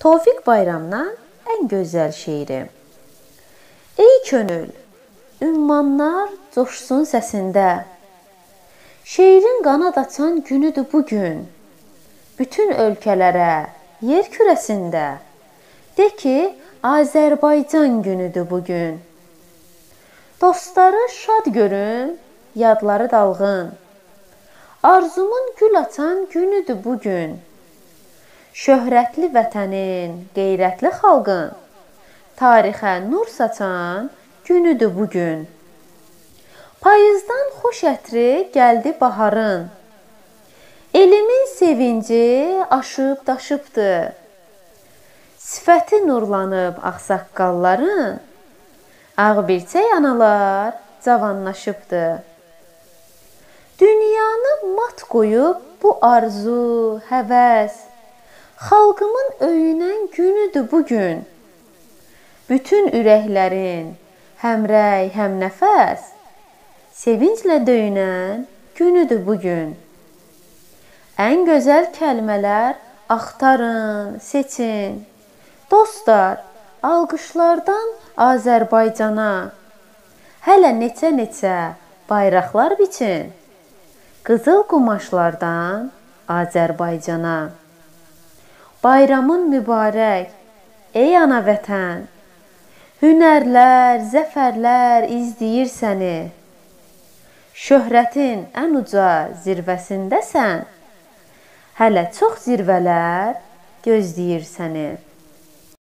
Tofiq Bayramdan ən gözəl şeiri. Ey könül, ümmanlar coşsun səsində. Şeirin qanad açan günüdür bugün. Bütün ölkələrə, yer kürəsində. De ki, Azərbaycan günüdür bugün. Dostları şad görün, yadları dalğın. Arzumun gül açan günüdür bugün. Şöhrətli vətənin, qeyrətli xalqın, tarixə nur saçan günüdür bugün. Payızdan xoş ətri gəldi baharın, elimin sevinci aşıb daşıbdır. Sifəti nurlanıb ağsaqqalların, ağbirçək analar cavanlaşıbdır. Dünyanı mat qoyub bu arzu, həvəs, xalqımın öyünən günüdür bugün. Bütün ürəklərin həmrəy, həmnəfəs, sevinclə döyünən günüdür bugün. Ən gözəl kəlmələr axtarın, seçin. Dostlar, alqışlardan Azərbaycana. Hələ neçə-neçə bayraqlar biçin. Qızıl qumaşlardan Azərbaycana. Bayramın mübarək, ey ana vətən. Hünərlər, zəfərlər izləyir səni. Şöhrətin ən uca zirvəsindəsən. Hələ çox zirvələr gözləyir səni.